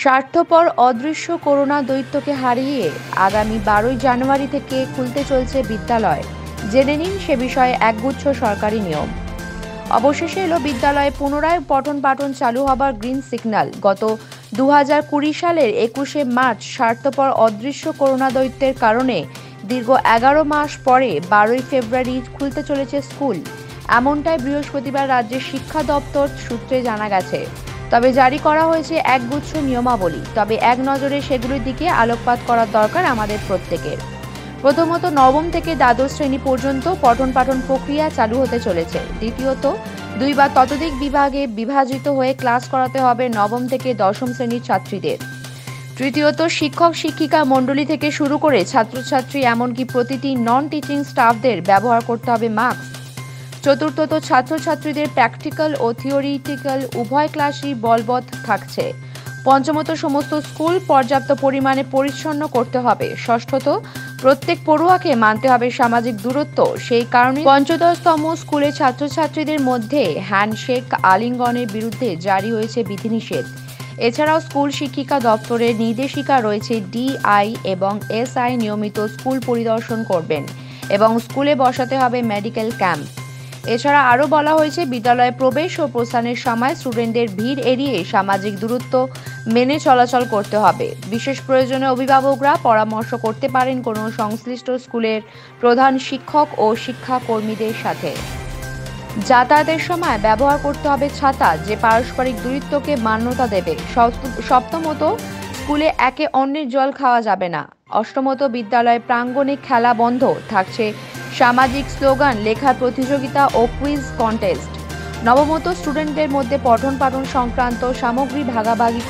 স্বার্থপর অদৃশ্য করোনা দৈত্যকে হারিয়ে আগামী 12ই জানুয়ারি থেকে খুলতে চলছে বিদ্যালয়। জেনে নিন সে বিষয়ে একগুচ্ছ সরকারি নিয়ম। অবশেষে এলো বিদ্যালয়ে পুনরায় পঠন পাঠন চালু হবার গ্রিন সিগন্যাল। গত 2020 সালের 21শে মার্চ স্বার্থপর অদৃশ্য করোনা দৈত্যের কারণে দীর্ঘ 11 মাস পরে 12ই ফেব্রুয়ারি খুলতে চলেছে স্কুল। এমনটাই বৃহস্পতিবার রাজ্যের শিক্ষা দপ্তর সূত্রে জানা গেছে। তবে জারি করা হয়েছে একগুচ্ছ নিয়মাবলী। তবে এক নজরে সেগুলির দিকে আলোকপাত করার দরকার আমাদের প্রত্যেকের। প্রথমত, নবম থেকে দ্বাদশ শ্রেণী পর্যন্ত পঠন পাঠন প্রক্রিয়া চালু হতে চলেছে। দ্বিতীয়ত, 2 বা ততোধিক বিভাগে বিভাজিত হয়ে ক্লাস করাতে হবে নবম থেকে দশম শ্রেণীর ছাত্রীদের। তৃতীয়ত, শিক্ষক শিক্ষিকা মণ্ডলী থেকে শুরু করে ছাত্রছাত্রী এমনকি প্রতিটি নন টিচিং স্টাফদের ব্যবহার করতে হবে মাস্ক। চতুর্থত, ছাত্রছাত্রীদের প্র্যাকটিক্যাল ও থিওরিটিক্যাল উভয় ক্লাসই বলবৎ থাকছে। পঞ্চমত, সমস্ত স্কুল পর্যাপ্ত পরিমাণে পরিচ্ছন্ন করতে হবে। ষষ্ঠত, প্রত্যেক পড়ুয়াকে মানতে হবে সামাজিক দূরত্ব। সেই কারণে পঞ্চদশতম স্কুলে ছাত্রছাত্রীদের মধ্যে হ্যান্ডশেক আলিঙ্গনের বিরুদ্ধে জারি হয়েছে বিধিনিষেধ। এছাড়াও স্কুল শিক্ষিকা দপ্তরের নির্দেশিকা রয়েছে ডিআই এবং এসআই নিয়মিত স্কুল পরিদর্শন করবেন এবং স্কুলে বসাতে হবে মেডিকেল ক্যাম্প। এছাড়া আরও বলা হয়েছে বিদ্যালয়ে প্রবেশ ও প্রস্থানের সময় স্টুডেন্টদের ভিড় এড়িয়ে সামাজিক দূরত্ব মেনে চলাচল করতে হবে। বিশেষ প্রয়োজনে অভিভাবকরা পরামর্শ করতে পারেন কোনো সংশ্লিষ্ট স্কুলের প্রধান শিক্ষক ও শিক্ষাকর্মীদের সাথে। যাতায়াতের সময় ব্যবহার করতে হবে ছাতা, যে পারস্পরিক দূরত্বকে মান্যতা দেবে। সপ্তমত, স্কুলে একে অন্যের জল খাওয়া যাবে না। অষ্টমত, বিদ্যালয় প্রাঙ্গণে খেলা বন্ধ থাকছে, সামাজিক স্লোগান লেখার প্রতিযোগিতা ও কুইজ কন্টেস্ট। নবমত, স্টুডেন্টদের মধ্যে পঠন পাঠন সংক্রান্ত সামগ্রী ভাগাভাগি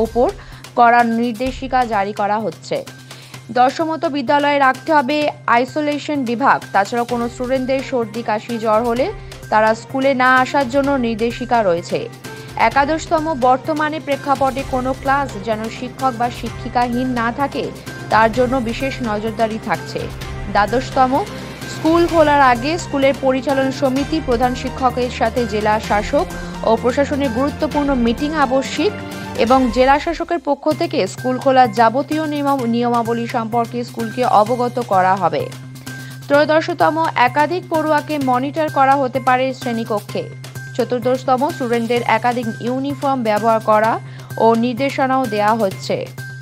করার নির্দেশিকা জারি করা হচ্ছে। দশমত, বিদ্যালয়ে রাখতে হবে আইসোলেশন বিভাগ। তাছাড়া কোনো স্টুডেন্টদের সর্দি কাশি জ্বর হলে তারা স্কুলে না আসার জন্য নির্দেশিকা রয়েছে। একাদশতম, বর্তমানে প্রেক্ষাপটে কোনো ক্লাস যেন শিক্ষক বা শিক্ষিকাহীন না থাকে তার জন্য বিশেষ নজরদারি থাকছে। দ্বাদশতম, স্কুল খোলার আগে স্কুলের পরিচালন সমিতি, প্রধান শিক্ষকের সাথে জেলা শাসক ও প্রশাসনের গুরুত্বপূর্ণ মিটিং আবশ্যিক এবং জেলা শাসকের পক্ষ থেকে স্কুল খোলার যাবতীয় নিয়মাবলী সম্পর্কে স্কুলকে অবগত করা হবে। ত্রয়োদশতম, একাধিক পড়ুয়াকে মনিটর করা হতে পারে শ্রেণীকক্ষে। চতুর্দশতম, স্টুডেন্টদের একাধিক ইউনিফর্ম ব্যবহার করা ও নির্দেশনাও দেওয়া হচ্ছে।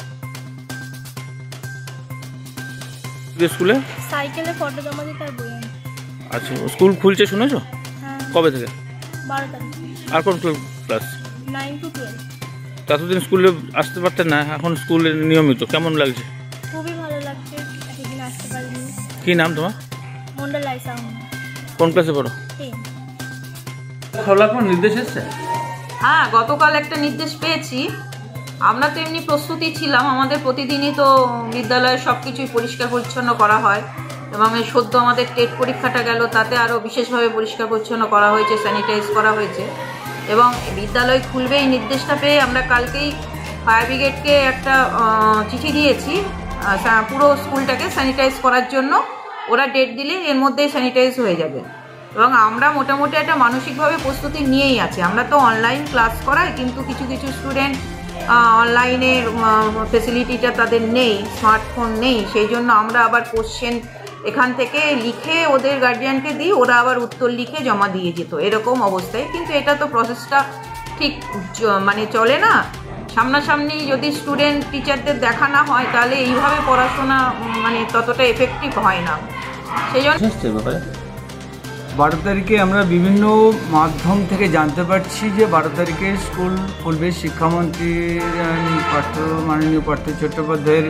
স্কুলে সাইকেলে ফটো জমা দিতে আর বই আনতে। আচ্ছা, স্কুল খুলছে শুনেছো? হ্যাঁ। কবে থেকে? 12 তারিখ। আর কোন ক্লাস? 9 to 12। ততদিন স্কুলে আসতে পারতেন না, এখন স্কুলে নিয়মিত। কেমন লাগছে? খুবই ভালো লাগছে, একদিন আসতে পারিনি। কি নাম তোমার? মন্ডল আইসা। কোন ক্লাসে পড়ো? 10। খোলার কোনো নির্দেশ এসেছে? হ্যাঁ, গতকাল একটা নির্দেশ পেয়েছি। আমরা তো এমনি প্রস্তুতি ছিলাম, আমাদের প্রতিদিনই তো বিদ্যালয়ে সব কিছুই পরিষ্কার পরিচ্ছন্ন করা হয় এবং সদ্য আমাদের টেট পরীক্ষাটা গেল, তাতে আরও বিশেষভাবে পরিষ্কার পরিচ্ছন্ন করা হয়েছে, স্যানিটাইজ করা হয়েছে এবং বিদ্যালয় খুলবে এই নির্দেশটা পেয়ে আমরা কালকেই ফায়ার ব্রিগেডকে একটা চিঠি দিয়েছি পুরো স্কুলটাকে স্যানিটাইজ করার জন্য। ওরা ডেট দিলে এর মধ্যেই স্যানিটাইজ হয়ে যাবে এবং আমরা মোটামুটি একটা মানসিকভাবে প্রস্তুতি নিয়েই আছি। আমরা তো অনলাইন ক্লাস করাই, কিন্তু কিছু কিছু স্টুডেন্ট অনলাইনের ফেসিলিটিটা তাদের নেই, স্মার্টফোন নেই, সেই জন্য আমরা আবার কোশ্চেন এখান থেকে লিখে ওদের গার্জিয়ানকে দিই, ওরা আবার উত্তর লিখে জমা দিয়ে যেত, এরকম অবস্থায়। কিন্তু এটা তো প্রসেসটা ঠিক মানে চলে না। সামনাসামনি যদি স্টুডেন্ট টিচারদের দেখা না হয় তাহলে এইভাবে পড়াশোনা মানে ততটা এফেক্টিভ হয় না। সেই জন্য 12 তারিখে আমরা বিভিন্ন মাধ্যম থেকে জানতে পারছি যে 12 তারিখে স্কুল খুলবে। শিক্ষামন্ত্রী মাননীয় পার্থ চট্টোপাধ্যায়ের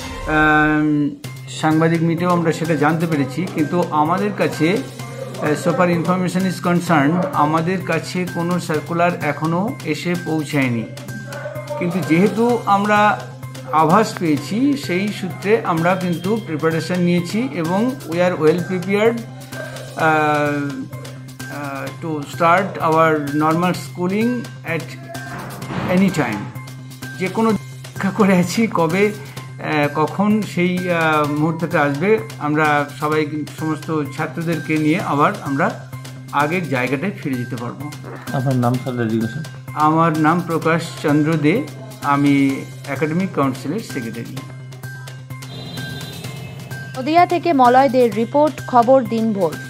সাংবাদিক মিটেও আমরা সেটা জানতে পেরেছি, কিন্তু আমাদের কাছে সোফার ইনফরমেশন ইজ কনসার্ন, আমাদের কাছে কোনো সার্কুলার এখনও এসে পৌঁছায়নি। কিন্তু যেহেতু আমরা আভাস পেয়েছি, সেই সূত্রে আমরা কিন্তু প্রিপারেশন নিয়েছি এবং we are well prepared to start our normal schooling at any time. যে কোনো অপেক্ষা করে আছি কবে কখন সেই মুহূর্তটা আসবে, আমরা সবাই সমস্ত ছাত্রদেরকে নিয়ে আবার আমরা আগের জায়গাটায় ফিরে যেতে পারবো। আপনার নাম? Sir resignation? আমার নাম প্রকাশ চন্দ্র দে, আমি একাডেমিক কাউন্সিলের সেক্রেটারি। নদিয়া থেকে মলয় দের রিপোর্ট, খবর দিনভর।